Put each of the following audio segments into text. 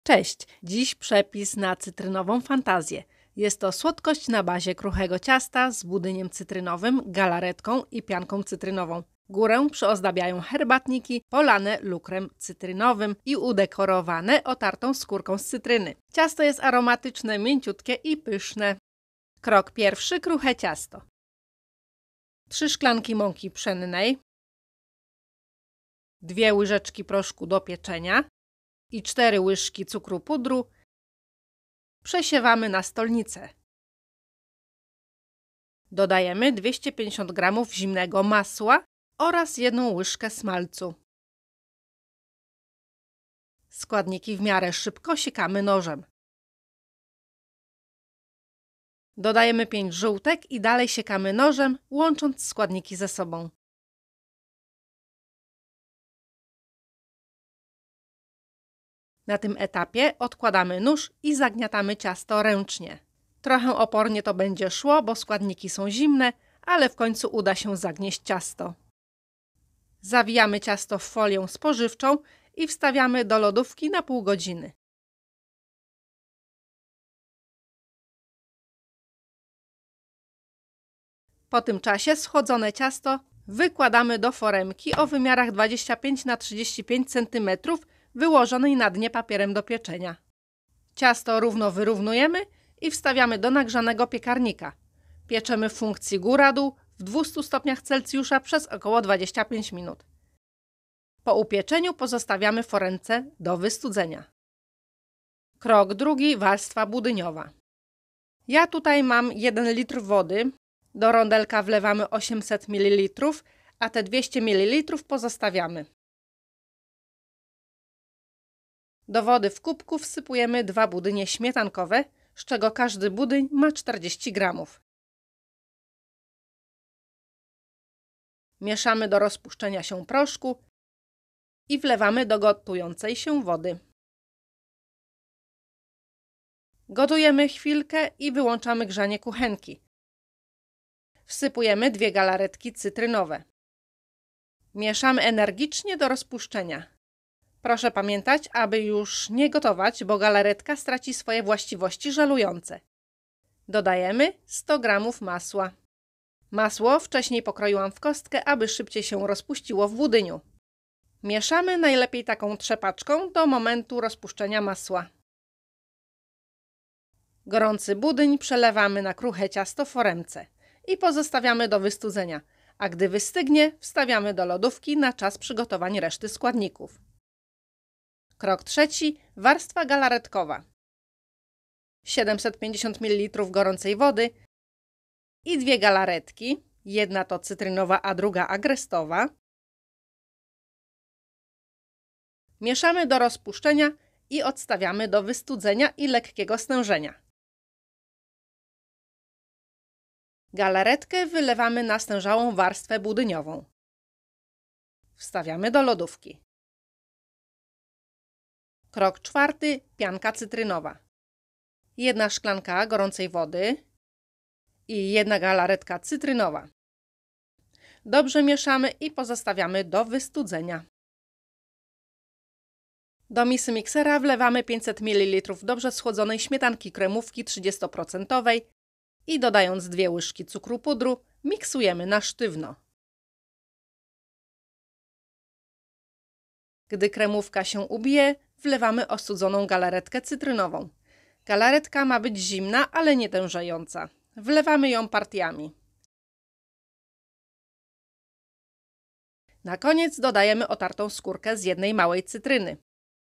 Cześć! Dziś przepis na cytrynową fantazję. Jest to słodkość na bazie kruchego ciasta z budyniem cytrynowym, galaretką i pianką cytrynową. Górę przyozdabiają herbatniki polane lukrem cytrynowym i udekorowane otartą skórką z cytryny. Ciasto jest aromatyczne, mięciutkie i pyszne. Krok pierwszy. Kruche ciasto. 3 szklanki mąki pszennej, 2 łyżeczki proszku do pieczenia i 4 łyżki cukru pudru. Przesiewamy na stolnicę. Dodajemy 250 g zimnego masła oraz 1 łyżkę smalcu. Składniki w miarę szybko siekamy nożem. Dodajemy 5 żółtek i dalej siekamy nożem, łącząc składniki ze sobą. Na tym etapie odkładamy nóż i zagniatamy ciasto ręcznie. Trochę opornie to będzie szło, bo składniki są zimne, ale w końcu uda się zagnieść ciasto. Zawijamy ciasto w folię spożywczą i wstawiamy do lodówki na pół godziny. Po tym czasie schłodzone ciasto wykładamy do foremki o wymiarach 25 na 35 cm, wyłożonej na dnie papierem do pieczenia. Ciasto równo wyrównujemy i wstawiamy do nagrzanego piekarnika. Pieczemy w funkcji góra-dół w 200 stopniach Celsjusza przez około 25 minut. Po upieczeniu pozostawiamy foremce do wystudzenia. Krok drugi. Warstwa budyniowa. Ja tutaj mam 1 litr wody. Do rondelka wlewamy 800 ml, a te 200 ml pozostawiamy. Do wody w kubku wsypujemy 2 budynie śmietankowe, z czego każdy budyń ma 40 g. Mieszamy do rozpuszczenia się proszku i wlewamy do gotującej się wody. Gotujemy chwilkę i wyłączamy grzanie kuchenki. Wsypujemy 2 galaretki cytrynowe. Mieszamy energicznie do rozpuszczenia. Proszę pamiętać, aby już nie gotować, bo galaretka straci swoje właściwości żelujące. Dodajemy 100 g masła. Masło wcześniej pokroiłam w kostkę, aby szybciej się rozpuściło w budyniu. Mieszamy najlepiej taką trzepaczką do momentu rozpuszczenia masła. Gorący budyń przelewamy na kruche ciasto w foremce i pozostawiamy do wystudzenia, a gdy wystygnie, wstawiamy do lodówki na czas przygotowania reszty składników. Krok trzeci. Warstwa galaretkowa. 750 ml gorącej wody i 2 galaretki. Jedna to cytrynowa, a druga agrestowa. Mieszamy do rozpuszczenia i odstawiamy do wystudzenia i lekkiego stężenia. Galaretkę wylewamy na stężałą warstwę budyniową. Wstawiamy do lodówki. Krok czwarty. Pianka cytrynowa. 1 szklanka gorącej wody i 1 galaretka cytrynowa. Dobrze mieszamy i pozostawiamy do wystudzenia. Do misy miksera wlewamy 500 ml dobrze schłodzonej śmietanki kremówki 30% i dodając 2 łyżki cukru pudru, miksujemy na sztywno. Gdy kremówka się ubije, wlewamy ostudzoną galaretkę cytrynową. Galaretka ma być zimna, ale nie tężejąca. Wlewamy ją partiami. Na koniec dodajemy otartą skórkę z 1 małej cytryny.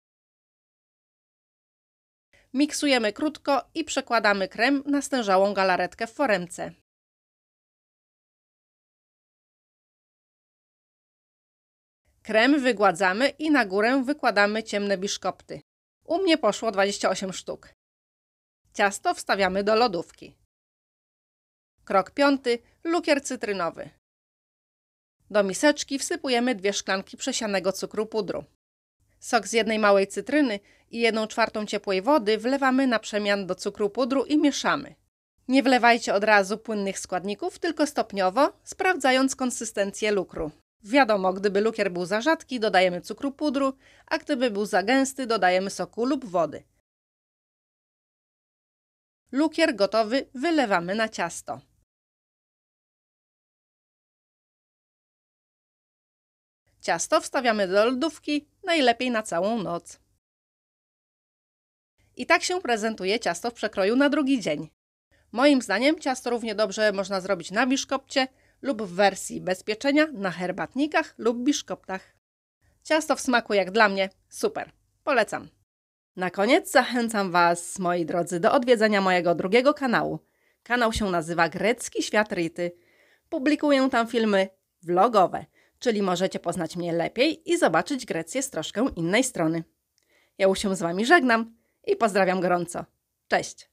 Miksujemy krótko i przekładamy krem na stężałą galaretkę w foremce. Krem wygładzamy i na górę wykładamy ciemne biszkopty. U mnie poszło 28 sztuk. Ciasto wstawiamy do lodówki. Krok piąty. Lukier cytrynowy. Do miseczki wsypujemy 2 szklanki przesianego cukru pudru. Sok z 1 małej cytryny i 1/4 ciepłej wody wlewamy na przemian do cukru pudru i mieszamy. Nie wlewajcie od razu płynnych składników, tylko stopniowo, sprawdzając konsystencję lukru. Wiadomo, gdyby lukier był za rzadki, dodajemy cukru pudru, a gdyby był za gęsty, dodajemy soku lub wody. Lukier gotowy wylewamy na ciasto. Ciasto wstawiamy do lodówki, najlepiej na całą noc. I tak się prezentuje ciasto w przekroju na drugi dzień. Moim zdaniem ciasto równie dobrze można zrobić na biszkopcie lub w wersji bez pieczenia na herbatnikach lub biszkoptach. Ciasto w smaku jak dla mnie super. Polecam. Na koniec zachęcam Was, moi drodzy, do odwiedzenia mojego drugiego kanału. Kanał się nazywa Grecki Świat Rity. Publikuję tam filmy vlogowe, czyli możecie poznać mnie lepiej i zobaczyć Grecję z troszkę innej strony. Ja już się z Wami żegnam i pozdrawiam gorąco. Cześć!